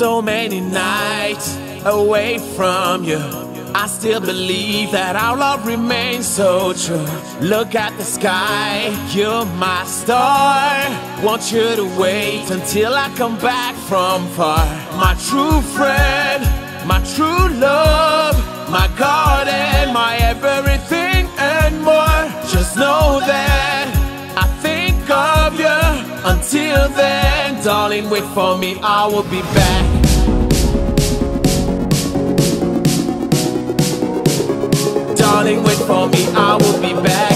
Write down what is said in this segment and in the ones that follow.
So many nights away from you, I still believe that our love remains so true. Look at the sky, you're my star. Want you to wait until I come back from far. My true friend, my true love, my God and my everything and more. Just know that I think of you. Until then, darling, wait for me, I will be back. Darling, wait for me, I will be back.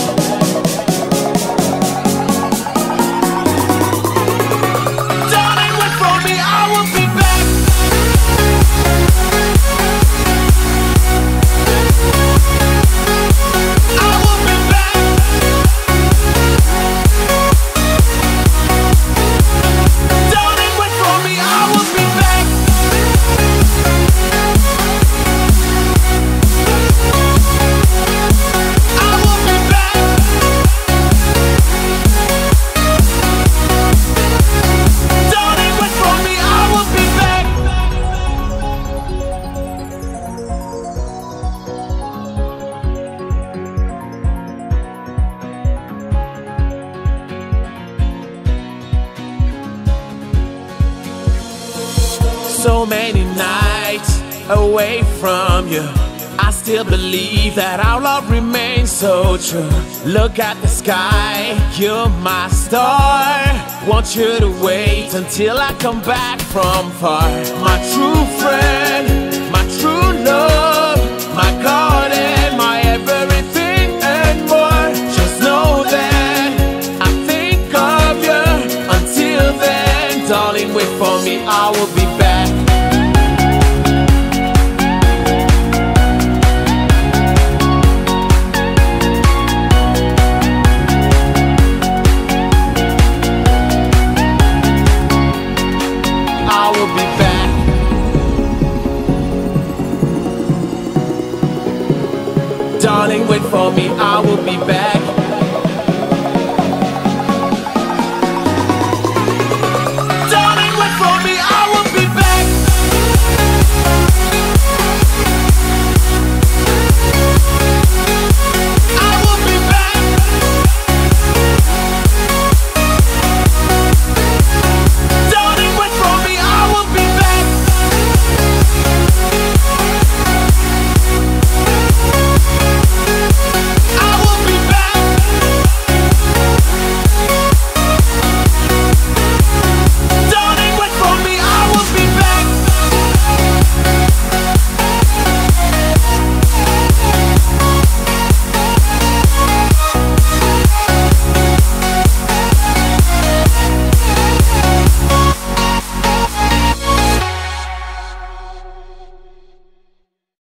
Darling, wait for me, I will be back. I will be back. Darling, wait for me, I will be back. So many nights away from you, I still believe that our love remains so true. Look at the sky, you're my star. Want you to wait until I come back from far. My true friend, my true love, my God and my everything and more. Just know that I think of you. Until then, darling, wait for me, I will be back. I will be back. Darling, wait for me, I will be back.